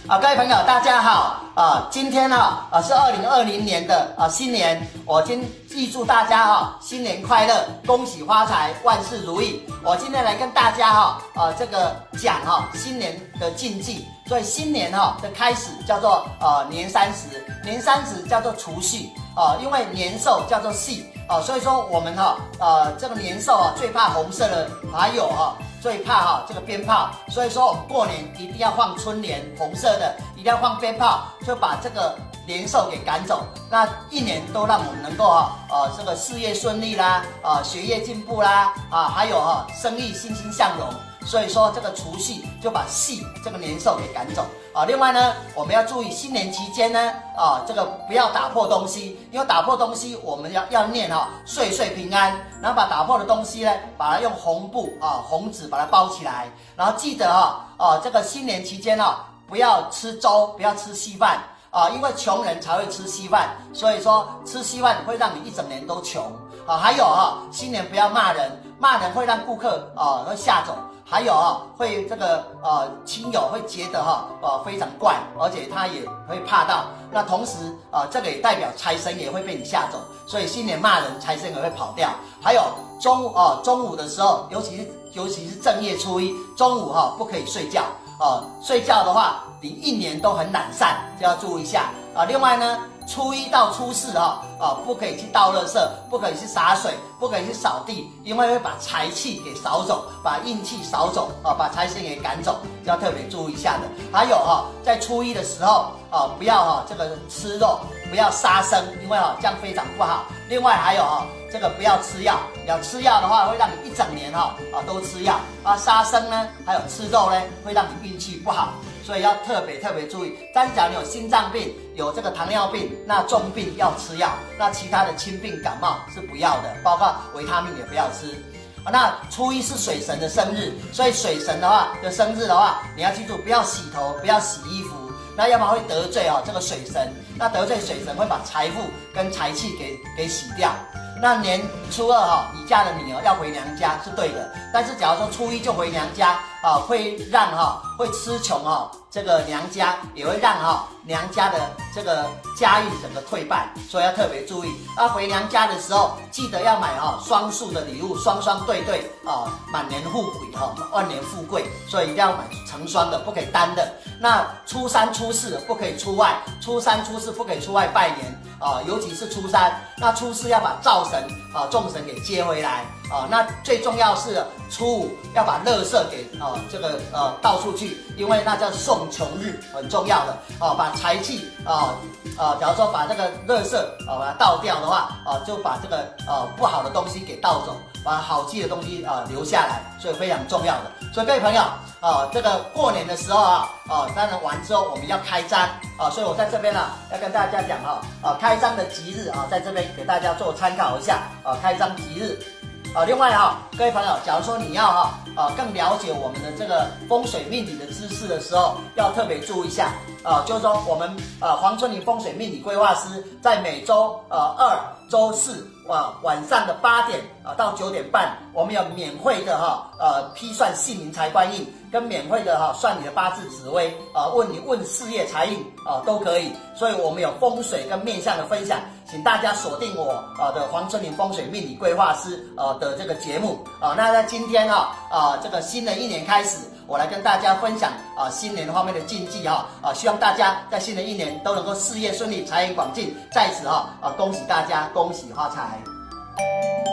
各位朋友，大家好今天是2020年的新年，我预祝大家新年快乐，恭喜发财，万事如意。我今天来跟大家这个讲新年的禁忌。所以新年的开始叫做年30，年30叫做除夕因为年兽叫做夕所以说我们这个年兽最怕红色的，还有最怕这个鞭炮，所以说我们过年一定要放春联，红色的一定要放鞭炮，就把这个年兽给赶走。那一年都让我们能够这个事业顺利啦，学业进步啦，还有生意欣欣向荣。所以说这个除夕就把夕这个年兽给赶走另外呢，我们要注意新年期间呢这个不要打破东西，因为打破东西我们要念岁岁平安，然后把打破的东西呢，把它用红布红纸把它包起来，然后记得这个新年期间不要吃粥，不要吃稀饭因为穷人才会吃稀饭，所以说吃稀饭会让你一整年都穷还有新年不要骂人，骂人会让顾客会吓走。还有会这个亲友会觉得非常怪，而且他也会怕到。那同时这个也代表财神也会被你吓走，所以新年骂人，财神也会跑掉。还有中午的时候，尤其是正月初一，中午不可以睡觉睡觉的话，你一年都很懒散，就要注意一下另外呢，初一到初四不可以去倒垃圾，不可以去洒水，不可以去扫地，因为会把财气给扫走，把运气扫走把财神给赶走，要特别注意一下的。还有在初一的时候不要这个吃肉，不要杀生，因为这样非常不好。另外还有这个不要吃药，要吃药的话会让你一整年都吃药杀生呢，还有吃肉呢，会让你运气不好。所以要特别注意，但是假如你有心脏病，有这个糖尿病，那重病要吃药，那其他的轻病感冒是不要的，包括维他命也不要吃那初一是水神的生日，所以水神的生日的话，你要记住不要洗头，不要洗衣服，那要不然会得罪这个水神，那得罪水神会把财富跟财气给洗掉。那年初二已嫁的女儿要回娘家是对的，但是假如说初一就回娘家会让会吃穷这个娘家，也会让娘家的这个家运整个退败，所以要特别注意。回娘家的时候记得要买双数的礼物，双双对对满年富贵万年富贵，所以一定要买成双的，不可以单的。那初三初四不可以出外，初三初四不可以出外拜年尤其是初三，那初四要把灶神众神给接回来那最重要是初五要把垃圾给这个倒出去，因为那叫送穷日，很重要的把财气假如说把这个垃圾把它倒掉的话就把这个不好的东西给倒走，把好气的东西留下来，所以非常重要的。所以各位朋友这个过年的时候当然完之后我们要开张所以我在这边要跟大家讲开张的吉日在这边给大家做参考一下开张吉日另外各位朋友，假如说你要更了解我们的这个风水命理的知识的时候，要特别注意一下就是说我们黄春林风水命理规划师在每周2、周4晚上的8点到9点半，我们有免费的批算姓名财官运，跟免费的算你的八字紫微问事业财运都可以。所以我们有风水跟面相的分享，请大家锁定我的黄春林风水命理规划师的这个节目那在今天这个新的一年开始，我来跟大家分享新年方面的禁忌希望大家在新的一年都能够事业顺利，财源广进。在此恭喜大家，恭喜发财。